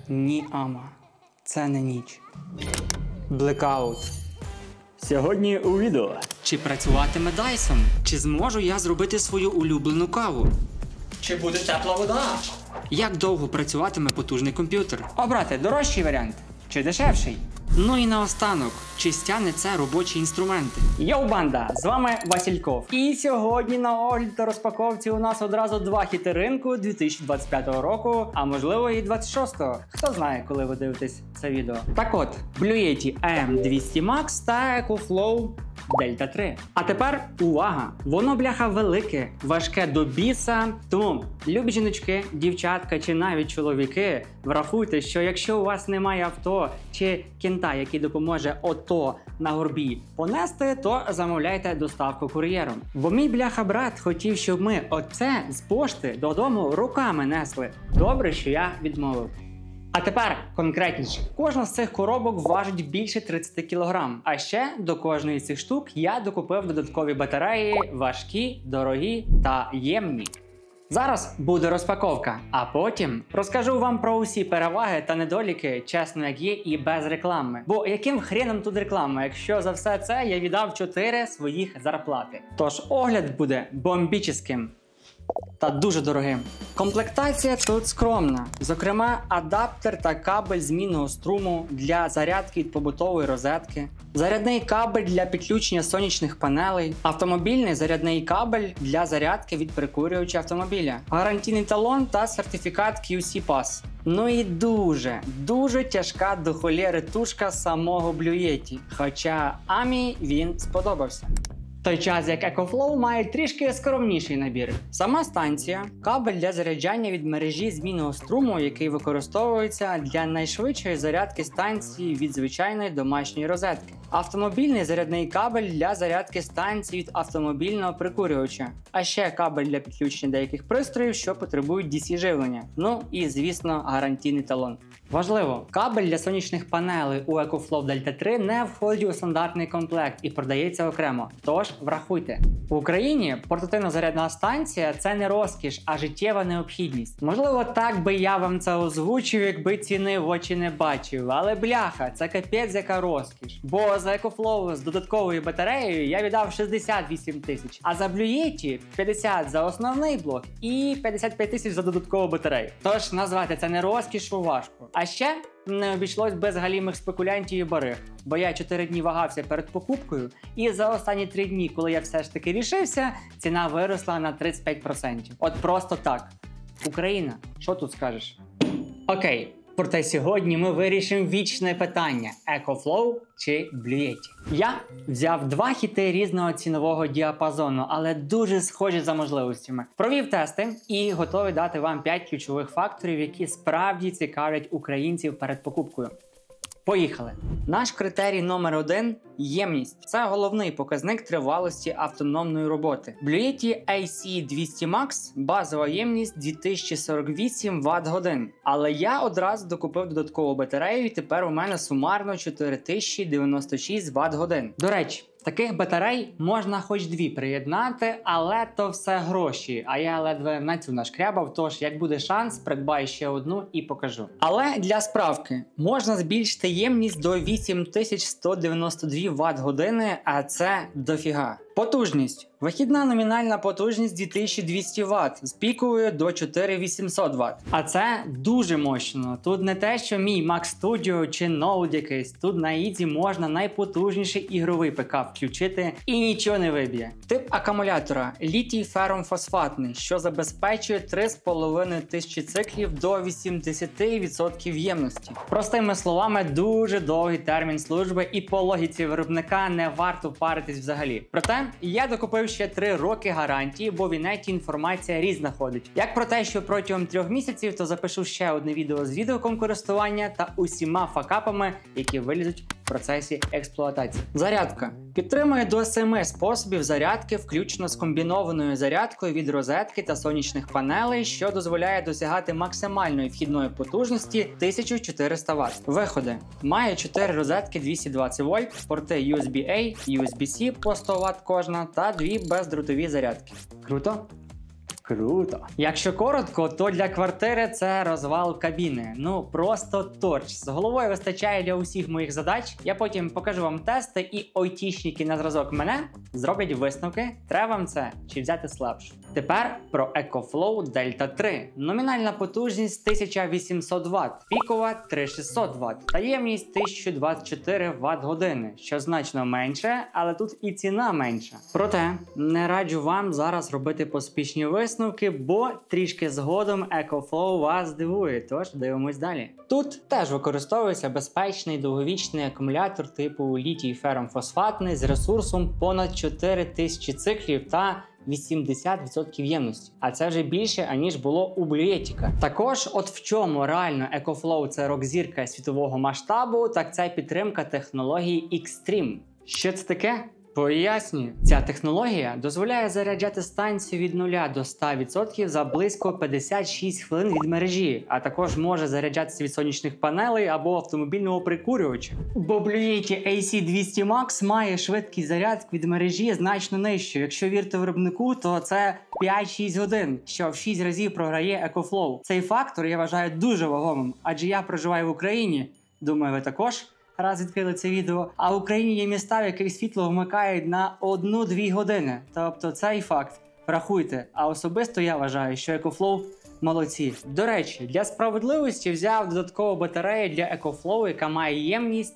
Ні, Ама, це не ніч. Блекаут. Сьогодні у відео. Чи працюватиме Dyson? Чи зможу я зробити свою улюблену каву? Чи буде тепла вода? Як довго працюватиме потужний комп'ютер? Обрати дорожчий варіант чи дешевший? Ну і наостанок, чи стягне це робочі інструменти? Йоу, банда! З вами Васильков. І сьогодні на огляд та розпаковці у нас одразу два хіти ринку 2025 року, а можливо і 26-го. Хто знає, коли ви дивитесь це відео. Так от, Blue Yeti AM200 Max та EcoFlow Delta 3. А тепер увага! Воно, бляха, велике, важке до біса. Тому, любі жіночки, дівчатка чи навіть чоловіки, врахуйте, що якщо у вас немає авто чи кінта, який допоможе ото на горбі понести, то замовляйте доставку кур'єром. Бо мій бляха-брат хотів, щоб ми оце з пошти додому руками несли. Добре, що я відмовив. А тепер конкретніше. Кожна з цих коробок важить більше 30 кг. А ще до кожної з цих штук я докупив додаткові батареї, важкі, дорогі та ємні. Зараз буде розпаковка, а потім розкажу вам про усі переваги та недоліки, чесно як є, і без реклами. Бо яким хреном тут реклама, якщо за все це я віддав 4 своїх зарплати. Тож огляд буде бомбічним та дуже дорогим. Комплектація тут скромна. Зокрема, адаптер та кабель змінного струму для зарядки від побутової розетки, зарядний кабель для підключення сонячних панелей, автомобільний зарядний кабель для зарядки від прикурювача автомобіля, гарантійний талон та сертифікат QC Pass. Ну і дуже тяжка до холєри тушка самого Blue Yeti. Хоча Амі він сподобався. В той час як EcoFlow має трішки скромніший набір. Сама станція, кабель для заряджання від мережі змінного струму, який використовується для найшвидшої зарядки станції від звичайної домашньої розетки. Автомобільний зарядний кабель для зарядки станції від автомобільного прикурювача. А ще кабель для підключення деяких пристроїв, що потребують DC живлення. Ну і, звісно, гарантійний талон. Важливо, кабель для сонячних панелей у EcoFlow Delta 3 не входить у стандартний комплект і продається окремо. Тож врахуйте. В Україні портативна зарядна станція – це не розкіш, а життєва необхідність. Можливо, так би я вам це озвучив, якби ціни в очі не бачив. Але бляха, це капець яка розкіш. Бо за EcoFlow з додатковою батареєю я віддав 68 тисяч, а за Blue Yeti 50 за основний блок і 55 тисяч за додаткову батарею. Тож назвати це не розкішу важко. А ще не обійшлось без галімих спекулянтів і бариг, бо я 4 дні вагався перед покупкою, і за останні 3 дні, коли я все ж таки рішився, ціна виросла на 35%. От просто так. Україна, що тут скажеш? Окей, проте сьогодні ми вирішимо вічне питання – EcoFlow чи Blue Yeti. Я взяв 2 хіти різного цінового діапазону, але дуже схожі за можливостями. Провів тести і готовий дати вам 5 ключових факторів, які справді цікавлять українців перед покупкою. Поїхали! Наш критерій номер 1 – ємність. Це головний показник тривалості автономної роботи. Blue Yeti AC200 Max – базова ємність 2048 Вт-годин. Але я одразу докупив додаткову батарею і тепер у мене сумарно 4096 Вт-годин. До речі, таких батарей можна хоч 2 приєднати, але то все гроші. А я ледве на цю нашкрябав, тож як буде шанс, придбаю ще одну і покажу. Але для справки, можна збільшити ємність до 8192 Вт-години, а це дофіга. Потужність. Вихідна номінальна потужність 2200 Вт з піковою до 4800 Вт. А це дуже мощно. Тут не те, що мій Mac Studio чи ноут якийсь. Тут на Ізі можна найпотужніший ігровий ПК включити і нічого не виб'є. Тип акумулятора літій ферромфосфатний, що забезпечує 3500 циклів до 80% ємності. Простими словами, дуже довгий термін служби і по логіці виробника не варто паритись взагалі. Проте я докупив ще 3 роки гарантії, бо в інеті інформація різна ходить. Як про те, що протягом 3 місяців, то запишу ще одне відео з відеоком користування та усіма факапами, які вилізуть в процесі експлуатації. Зарядка. Підтримує до 7 способів зарядки, включно з комбінованою зарядкою від розетки та сонячних панелей, що дозволяє досягати максимальної вхідної потужності 1400 Вт. Виходи. Має 4 розетки 220 вольт, порти USB-A, USB-C по 100 Вт кожна та 2 бездротові зарядки. Круто? Круто. Якщо коротко, то для квартири це розвал кабіни. Ну просто торч. З головою вистачає для усіх моїх задач. Я потім покажу вам тести, і айтішники на зразок мене зроблять висновки, треба вам це чи взяти слабше. Тепер про EcoFlow Delta 3. Номінальна потужність 1800 Вт, пікова 3600 Вт, та ємність 1024 Вт-години, що значно менше, але тут і ціна менша. Проте не раджу вам зараз робити поспішні висновки, бо трішки згодом EcoFlow вас здивує, тож дивимось далі. Тут теж використовується безпечний довговічний акумулятор типу літій-ферромфосфатний з ресурсом понад 4000 циклів та 80% ємності. А це вже більше, аніж було у Блюєтіка. Також от в чому реально EcoFlow це рок-зірка світового масштабу, так це підтримка технології Xtreme. Що це таке? Пояснюю. Ця технологія дозволяє заряджати станцію від 0 до 100% за близько 56 хвилин від мережі, а також може заряджатися від сонячних панелей або автомобільного прикурювача. Бо Bluetooth AC200 Max має швидкість зарядки від мережі значно нижчу. Якщо вірити виробнику, то це 5-6 годин, що в 6 разів програє EcoFlow. Цей фактор я вважаю дуже вагомим, адже я проживаю в Україні, думаю, ви також раз відкрили це відео, а в Україні є міста, в яких світло вмикають на 1-2 години. Тобто цей факт врахуйте. А особисто я вважаю, що EcoFlow молодці. До речі, для справедливості взяв додаткову батарею для EcoFlow, яка має ємність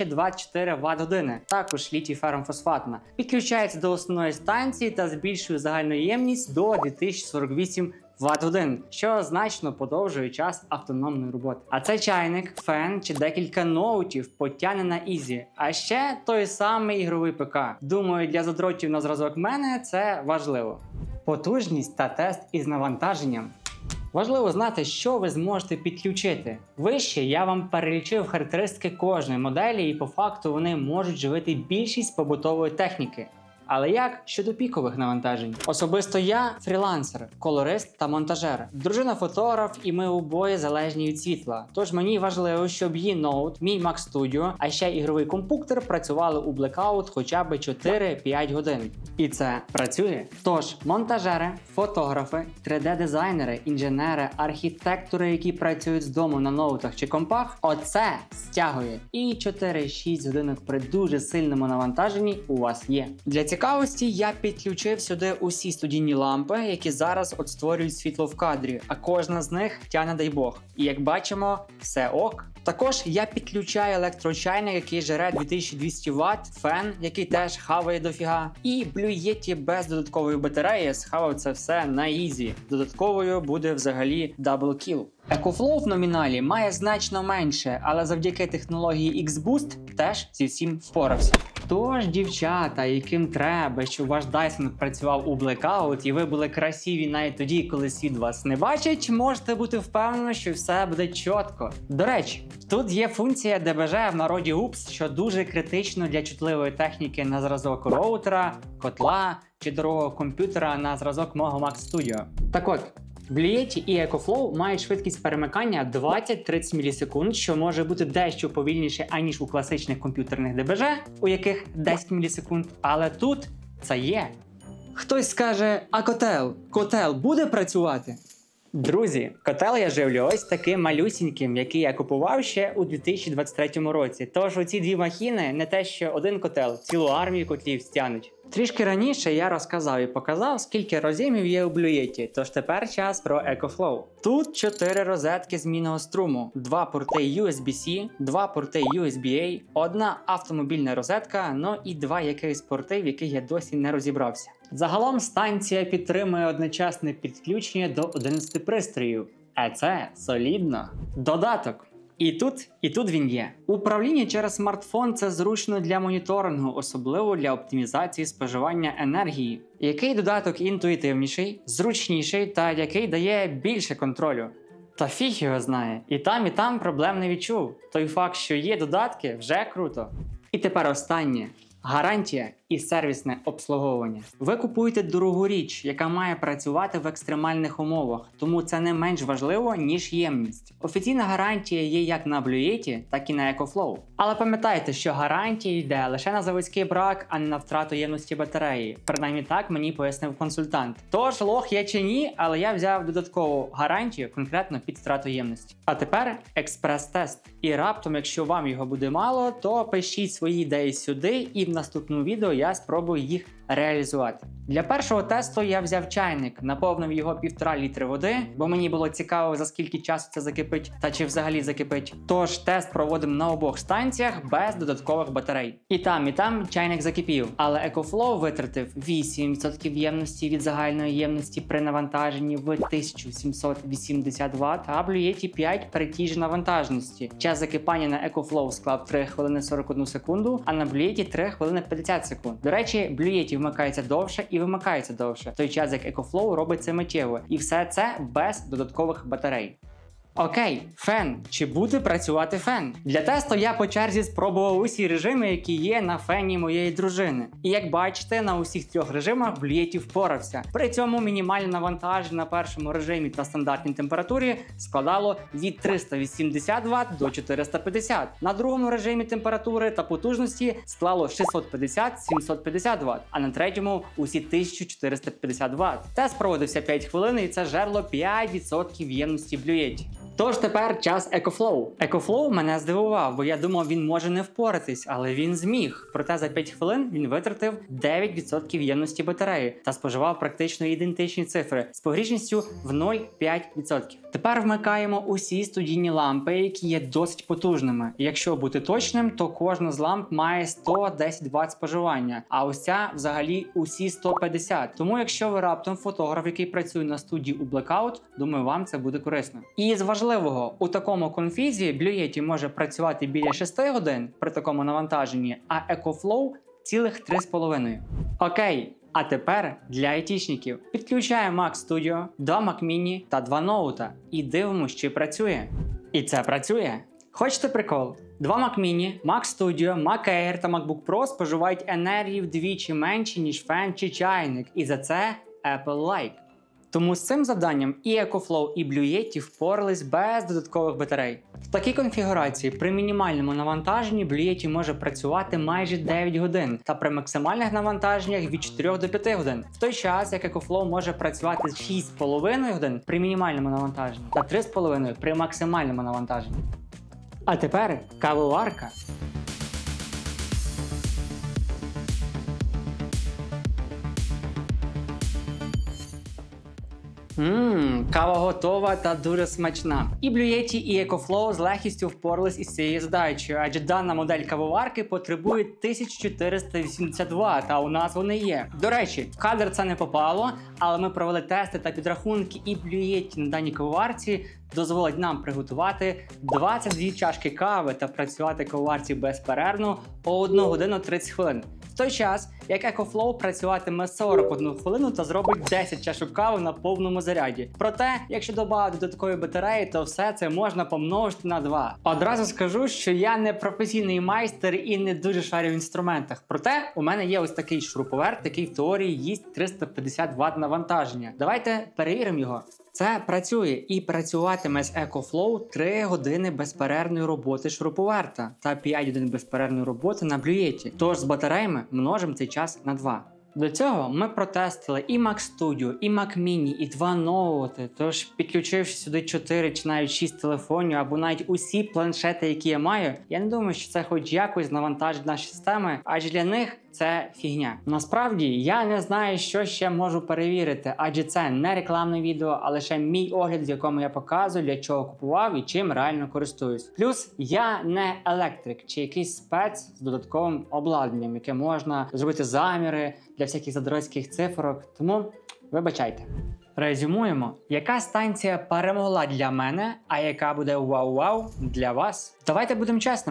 1024 Вт-години. Також літій-ферромфосфатна. Підключається до основної станції та збільшує загальну ємність до 2048 Вт-годин, що значно подовжує час автономної роботи. А це чайник, фен чи декілька ноутів потягне на ізі. А ще той самий ігровий ПК. Думаю, для задротів на зразок мене це важливо. Потужність та тест із навантаженням. Важливо знати, що ви зможете підключити. Вище я вам перелічив характеристики кожної моделі, і по факту вони можуть живити більшість побутової техніки. Але як щодо пікових навантажень? Особисто я фрілансер, колорист та монтажер. Дружина фотограф, і ми обоє залежні від світла. Тож мені важливо, щоб її ноут, мій Mac Studio, а ще ігровий комп'ютер працювали у блекаут хоча б 4-5 годин. І це працює. Тож монтажери, фотографи, 3D-дизайнери, інженери, архітектори, які працюють з дому на ноутах чи компах, оце стягує. І 4-6 годин при дуже сильному навантаженні у вас є. Для цікавості я підключив сюди усі студійні лампи, які зараз от створюють світло в кадрі, а кожна з них тягне, дай Бог. І як бачимо, все ок. Також я підключаю електрочайник, який жере 2200 Вт, фен, який теж хаває дофіга, і Blue без додаткової батареї схавав це все на ізі. Додатковою буде взагалі даблкіл. EcoFlow в номіналі має значно менше, але завдяки технології X-Boost теж зі всім впорався. Тож, дівчата, яким треба, щоб ваш Dyson працював у блекаут і ви були красиві навіть тоді, коли світ вас не бачить, можете бути впевнені, що все буде чітко. До речі, тут є функція ДБЖ в народі UPS, що дуже критично для чутливої техніки на зразок роутера, котла чи дорогого комп'ютера на зразок мого Mac Studio. Так от, Blue і EcoFlow мають швидкість перемикання 20-30 мілісекунд, що може бути дещо повільніше, аніж у класичних комп'ютерних ДБЖ, у яких 10 мілісекунд, але тут це є. Хтось скаже, а котел буде працювати? Друзі, котел я живлю ось таким малюсіньким, який я купував ще у 2023 році. Тож оці дві махіни не те, що один котел, цілу армію котлів стягнуть. Трішки раніше я розказав і показав, скільки роз'ємів є у Blue, тож тепер час про EcoFlow. Тут 4 розетки змінного струму, 2 порти USB-C, 2 порти USB-A, одна автомобільна розетка, ну і 2 якихось порти, в яких я досі не розібрався. Загалом станція підтримує одночасне підключення до 11 пристроїв, а це солідно. Додаток. І тут він є. Управління через смартфон – це зручно для моніторингу, особливо для оптимізації споживання енергії. Який додаток інтуїтивніший, зручніший та який дає більше контролю? Та фіг його знає. І там проблем не відчув. Той факт, що є додатки, вже круто. І тепер останнє. Гарантія. і сервісне обслуговування. Ви купуєте дорогу річ, яка має працювати в екстремальних умовах, тому це не менш важливо, ніж ємність. Офіційна гарантія є як на Blue Yeti, так і на EcoFlow. Але пам'ятайте, що гарантія йде лише на заводський брак, а не на втрату ємності батареї. Принаймні так мені пояснив консультант. Тож лох є чи ні, але я взяв додаткову гарантію конкретно під втрату ємності. А тепер експрес-тест. І раптом, якщо вам його буде мало, то пишіть свої ідеї сюди, і в наступному відео я спробую їх реалізувати. Для першого тесту я взяв чайник, наповнив його 1,5 літри води, бо мені було цікаво, за скільки часу це закипить та чи взагалі закипить. Тож тест проводимо на обох станціях без додаткових батарей. І там чайник закипів, але EcoFlow витратив 8% ємності від загальної ємності при навантаженні в 1780 Вт, а Blue Yeti 5 при тій же навантажності. Час закипання на EcoFlow склав 3 хвилини 41 секунду, а на Blue Yeti 3 хвилини 50 секунд. До речі, Blue Yeti вмикається довше і вимикається довше, в той час як EcoFlow робить це миттєво. І все це без додаткових батарей. Окей, фен. Чи буде працювати фен? Для тесту я по черзі спробував усі режими, які є на фені моєї дружини. І як бачите, на усіх 3 режимах Blue Yeti впорався. При цьому мінімальне навантаження на першому режимі та стандартній температурі складало від 380 Вт до 450. На другому режимі температури та потужності склало 650-750 Вт, а на третьому усі 1450 Вт. Тест проводився 5 хвилин і це жерло 5% ємності Blue Yeti. Тож тепер час EcoFlow. EcoFlow мене здивував, бо я думав, він може не впоратись, але він зміг. Проте за 5 хвилин він витратив 9% ємності батареї та споживав практично ідентичні цифри з погрішністю в 0,5%. Тепер вмикаємо усі студійні лампи, які є досить потужними. Якщо бути точним, то кожна з ламп має 110 Вт споживання, а ось ця взагалі усі 150. Тому якщо ви раптом фотограф, який працює на студії у Blackout, думаю, вам це буде корисно. І з важливого, у такому конфізі Blue Yeti може працювати біля 6 годин при такому навантаженні, а EcoFlow цілих 3,5. Окей, а тепер для айтішників. Підключаємо Mac Studio, 2 Mac Mini та 2 ноута і дивимося, чи працює. І це працює. Хочете прикол? 2 Mac Mini, Mac Studio, Mac Air та MacBook Pro споживають енергії вдвічі менше, ніж фен чи чайник, і за це Apple Like. Тому з цим завданням і EcoFlow, і Blue Yeti впорались без додаткових батарей. В такій конфігурації при мінімальному навантаженні Blue Yeti може працювати майже 9 годин, та при максимальних навантаженнях від 4 до 5 годин. В той час, як EcoFlow може працювати 6,5 годин при мінімальному навантаженні та 3,5 при максимальному навантаженні. А тепер кавоварка. Кава готова та дуже смачна. І Blue Yeti, і EcoFlow з легкістю впорались із цією задачею, адже дана модель кавоварки потребує 1480 Вт, а у нас вони є. До речі, в кадр це не попало, але ми провели тести та підрахунки, і Blue Yeti на даній кавоварці дозволить нам приготувати 22 чашки кави та працювати кавоварці безперервно по 1 годину 30 хвилин. В той час, як EcoFlow працюватиме 41 хвилину та зробить 10 чашок кави на повному заряді. Проте, якщо додати додаткові батареї, то все це можна помножити на 2. Одразу скажу, що я не професійний майстер і не дуже шарю в інструментах. Проте, у мене є ось такий шуруповерт, який в теорії їсть 350 Вт навантаження. Давайте перевіримо його. Це працює і працюватиме з EcoFlow 3 години безперервної роботи шуруповерта та 5 годин безперервної роботи на Blue Yeti. Тож з батареями множимо цей час на 2. До цього ми протестили і Mac Studio, і Mac Mini, і 2 ноути. Тож, підключивши сюди 4 чи навіть 6 телефонів, або навіть усі планшети, які я маю, я не думаю, що це хоч якось навантажить наші системи, адже для них це фігня. Насправді, я не знаю, що ще можу перевірити, адже це не рекламне відео, а лише мій огляд, в якому я показую, для чого купував і чим реально користуюсь. Плюс, я не електрик чи якийсь спец з додатковим обладнанням, яке можна зробити заміри для всяких задротських цифрок, тому вибачайте. Резюмуємо, яка станція перемогла для мене, а яка буде вау-вау для вас. Давайте будемо чесними.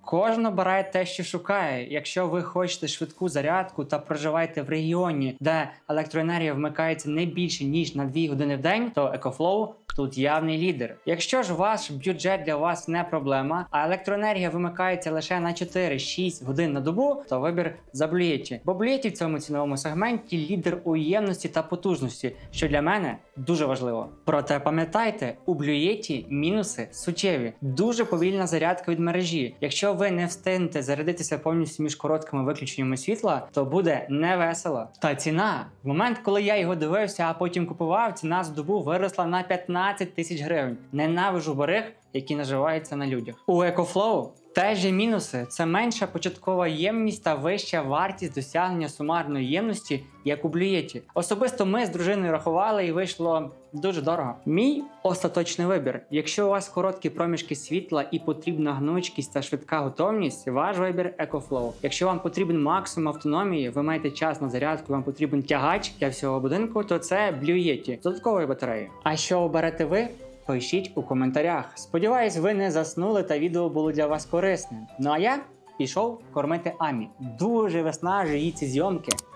Кожен обирає те, що шукає. Якщо ви хочете швидку зарядку та проживаєте в регіоні, де електроенергія вмикається не більше, ніж на 2 години в день, то EcoFlow тут явний лідер. Якщо ж ваш бюджет для вас не проблема, а електроенергія вимикається лише на 4-6 годин на добу, то вибір за Blue Yeti. Бо Blue Yeti в цьому ціновому сегменті лідер у ємності та потужності, що для мене дуже важливо. Проте пам'ятайте, у Blue Yeti мінуси суттєві. Дуже повільна зарядка від мережі. Якщо ви не встигнете зарядитися повністю між короткими виключеннями світла, то буде невесело. Та ціна. В момент, коли я його дивився, а потім купував, ціна за добу виросла на 15 тисяч гривень. Ненавижу бариг, які наживаються на людях. У EcoFlow теж є мінуси. Це менша початкова ємність та вища вартість досягнення сумарної ємності, як у Blue Yeti. Особисто ми з дружиною рахували і вийшло дуже дорого. Мій остаточний вибір. Якщо у вас короткі проміжки світла і потрібна гнучкість та швидка готовність, ваш вибір EcoFlow. Якщо вам потрібен максимум автономії, ви маєте час на зарядку, вам потрібен тягач для всього будинку, то це Blue Yeti з додатковою батареєю. А що оберете ви? Пишіть у коментарях. Сподіваюсь, ви не заснули та відео було для вас корисним. Ну а я пішов кормити Амі. Дуже виснажує її ці зйомки.